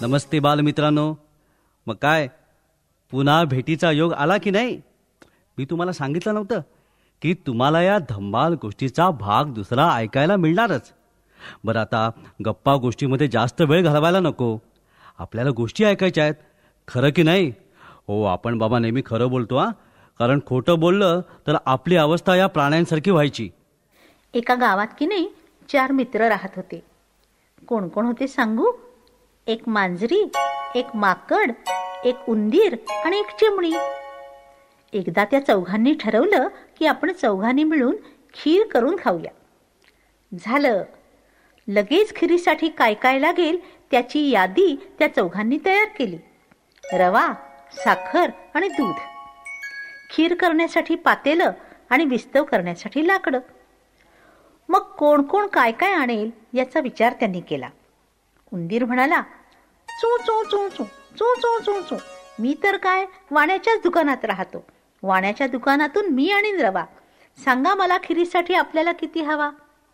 नमस्ते बालमित्रांनो. मग काय पुन्हा भेटीचा योग आला की नाही? मी तुम्हाला सांगितलं नव्हतं की तुम्हाला या धम्माल गोष्टीचा भाग दुसरा ऐकायला मिळणारच. बरं, आता गप्पा गोष्टीमध्ये जास्त वेळ घालवायला नको. आपल्याला गोष्टी ऐकायच्या आहेत, खरं की नाही? हो, आपण बाबा नेहमी खरं बोलतो हा, कारण खोटं बोललं तर आपली अवस्था या प्राण्यांसारखी व्हायची. एका गावात की नाही 4 मित्र राहत होते. कोण कोण होते सांगू? एक मांजरी, एक माकड, एक उंदीर आणि एक चिमणी. एकदा त्या चौघांनी ठरवलं की आपण चौघांनी मिळून खीर करून खाऊया. झालं. लगेच खिरीसाठी काय काय लागेल त्याची यादी त्या चौघांनी तयार केली. रवा, साखर आणि दूध. खीर करण्यासाठी पातेलं आणि विस्तव करण्यासाठी लाकडं. मग कोण कोण काय काय आणेल याचा विचार त्यांनी केला. उंदीर म्हणाला, चू चू चू चू चू चू चू चू, मी तर काय वाण्याच्याच दुकानात राहतो. वाण्याच्या दुकानातून मी आणीन रवा. सांगा मला खिरीसाठी आपल्याला किती हवा?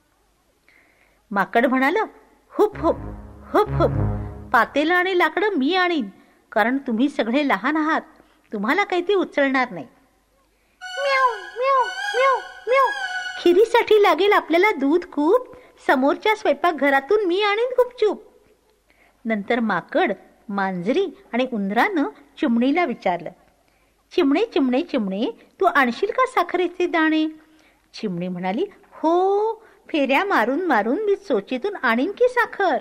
माकड म्हणालं, हुप हुप हुप हुप, पातेलं आणि लाकडं मी आणीन, कारण तुम्ही सगळे लहान आहात, तुम्हाला काही ते उचलणार नाही. म्याव म्याव म्याव म्याव, खिरीसाठी लागेल आपल्याला दूध खूप, समोरच्या स्वयंपाकघरातून मी आणीन गुपचूप. नंतर माकड, मांजरी आणि उंदरानं चिमणीला विचारलं, चिमणे चिमणे चिमणे, तू आणशील का साखरेचे दाणे? चिमणी म्हणाली, हो, फेऱ्या मारून मारून मी चोचीतून आणीन की साखर.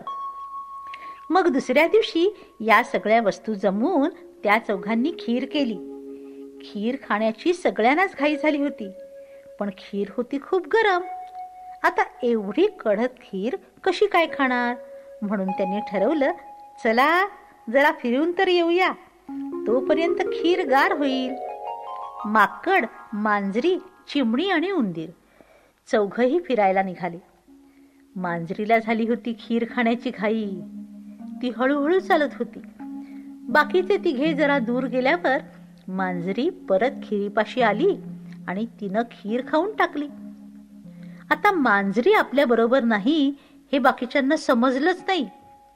मग दुसऱ्या दिवशी या सगळ्या वस्तू जमवून त्या चौघांनी खीर केली. खीर खाण्याची सगळ्यांनाच घाई झाली होती, पण खीर होती खूप गरम. आता एवढी कडक खीर कशी काय खाणार? म्हणून त्यांनी ठरवलं, चला जरा फिरून तर येऊया, तोपर्यंत खीर गार होईल. माकड, मांजरी, चिमणी आणि उंदीर चौघही फिरायला निघाले. मांजरीला झाली होती खीर खाण्याची घाई. ती हळूहळू चालत होती. बाकीचे तिघे जरा दूर गेल्यावर मांजरी परत खिरीपाशी आली आणि तिनं खीर खाऊन टाकली. आता मांजरी आपल्या बरोबर नाही हे बाकीच्यांना समजलंच नाही.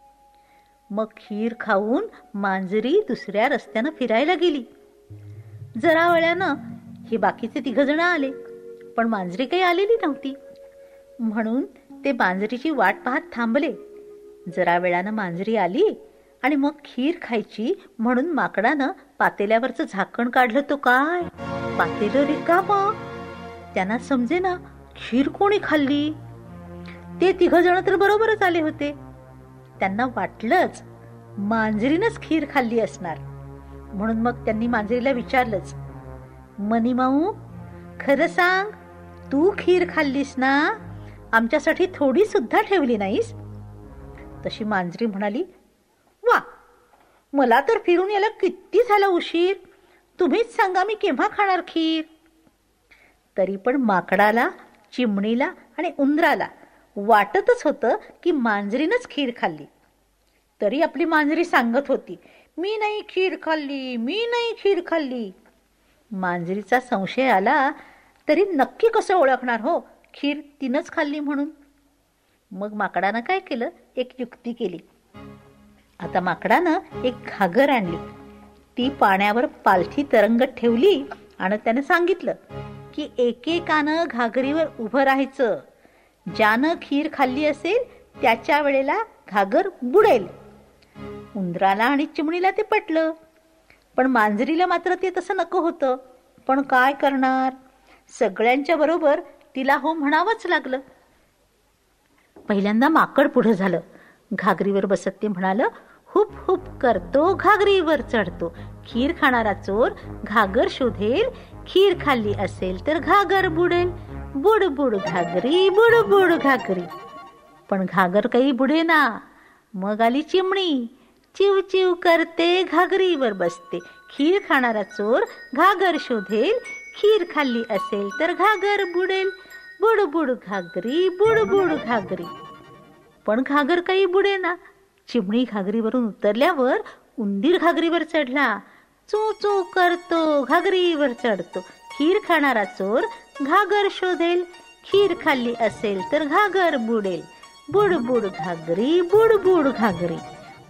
मग खीर खाऊन मांजरी दुसऱ्या रस्त्यानं फिरायला गेली. जरा वेळानं हे बाकीचे 3 जण आले, पण मांजरी काही आलेली नव्हती. म्हणून ते मांजरीची वाट पाहत थांबले. जरा वेळानं मांजरी आली आणि मग खीर खायची म्हणून माकडानं पातेल्यावरचं झाकण काढलं. तो काय, पातेलं रिकामं. त्यांना समजेना खीर कोणी खाल्ली. ते 3 जण तर बरोबरच आले होते. त्यांना वाटलंच मांजरीनंच खीर खाल्ली असणार. म्हणून मग त्यांनी मांजरीला विचारलंच, मनीमाऊ, खरं सांग, तू खीर खाल्लीस ना? आमच्यासाठी थोडी सुद्धा ठेवली नाहीस? तशी मांजरी म्हणाली, वा, मला तर फिरून यायला किती झाला उशीर. तुम्हीच सांगा मी केव्हा खाणार खीर? तरी पण माकडाला, चिमणीला आणि उंदराला वाटतच होतं की मांजरीनंच खीर खाल्ली. तरी आपली मांजरी सांगत होती, मी नाही खीर खाल्ली, मी नाही खीर खाल्ली. मांजरीचा संशय आला, तरी नक्की कसं ओळखणार हो खीर तिनंच खाल्ली म्हणून? मग माकडानं काय केलं, एक युक्ती केली. आता माकडानं एक घागर आणली. ती पाण्यावर पालथी तरंगत ठेवली आणि त्यानं सांगितलं की एकेकानं घागरीवर उभं राहायचं. ज्यानं खीर खाल्ली असेल त्याच्या वेळेला घागर बुडेल. उंदराला आणि चिमणीला ते पटलं, पण मांजरीला मात्र ते तसं नको होतं. पण काय करणार, सगळ्यांच्या बरोबर तिला हो म्हणावंच लागलं. पहिल्यांदा माकड पुढं झालं. घागरीवर बसत ते म्हणालं, हुप हुप करतो, घागरीवर चढतो, खीर खाणारा चोर घागर शोधेल, खीर खाल्ली असेल तर घागर बुडेल, बुड बुड घागरी, बुड बुड घागरी. पण घागर काही बुडेना. मग आली चिमणी, चिव चिव करते, घागरीवर बसते, खीर खाणारा चोर घागर शोधेल, खीर खाल्ली असेल तर घागर बुडेल, बुड बुड घागरी, बुड बुड घागरी. पण घागर काही बुडेना. चिमणी घागरीवरून उतरल्यावर उंदीर घागरीवर चढला. चू चू करतो, घागरीवर चढतो, खीर खाणारा चोर घागर शोधेल, खीर खाल्ली असेल तर घागर बुडेल, बुड बुड घागरी, बुड बुड घागरी.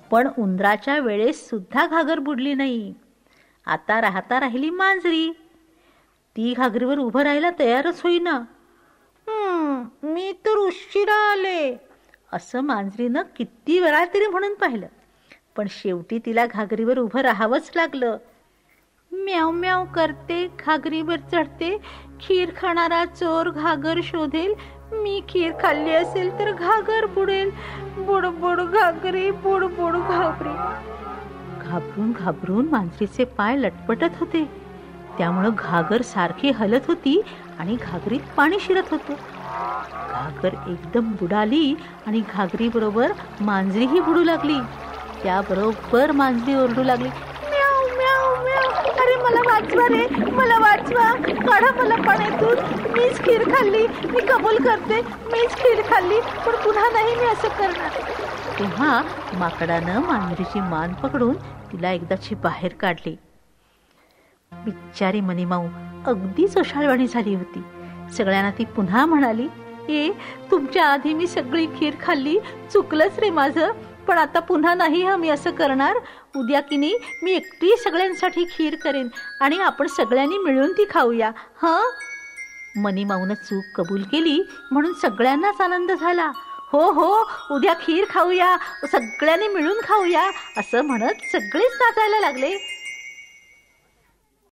पण उंदराच्या वेळेस सुद्धा घागर बुडली नाही. आता राहता राहिली मांजरी. ती घागरीवर उभं राहायला तयारच होईना. मी तर उशिरा आले असं मांजरीनं किती वेळा तरी म्हणून पाहिलं, पण शेवटी तिला घागरीवर उभं राहावंच लागलं. म्याव म्याव करते, घागरीवर चढते, खीर खाणारा चोर घागर शोधेल, मी खीर खाल्ली असेल तर घागर बुडेल, बुडबुड घागरी, बुडबुड घागरी. घाबरून घाबरून मांजरीचे पाय लटपटत होते. त्यामुळं घागर सारखी हलत होती आणि घागरीत पाणी शिरत होतं. घागर एकदम बुडाली आणि घागरी बरोबर मांजरीही बुडू लागली. त्याबरोबर मांजरी ओरडू लागली, म्याव म्याव म्याव, अरे मला वाचवा रे, मला वाचवा, काढा मला पाण्यातून, मीच खीर खाल्ली, मी कबूल करते, मीच खीर खाल्ली, पण पुन्हा नाही मी असं करणार. तेव्हा माकडानं मांजरीची मान पकडून तिला एकदाची बाहेर काढली. बिचारी मनीमाऊ अगदीच ओशाळवाणी झाली होती. सगळ्यांना ती पुन्हा म्हणाली, तुमच्या आधी मी सगळी खीर खाल्ली, चुकलंच रे माझं, पण आता पुन्हा नाही मी असं करणार. उद्या की नाही मी एकटी सगळ्यांसाठी खीर करेन आणि आपण सगळ्यांनी मिळून ती खाऊया. मनीमाऊनं चूक कबूल केली म्हणून सगळ्यांनाच आनंद झाला. हो हो, उद्या खीर खाऊया, सगळ्यांनी मिळून खाऊया असं म्हणत सगळेच नाचायला लागले.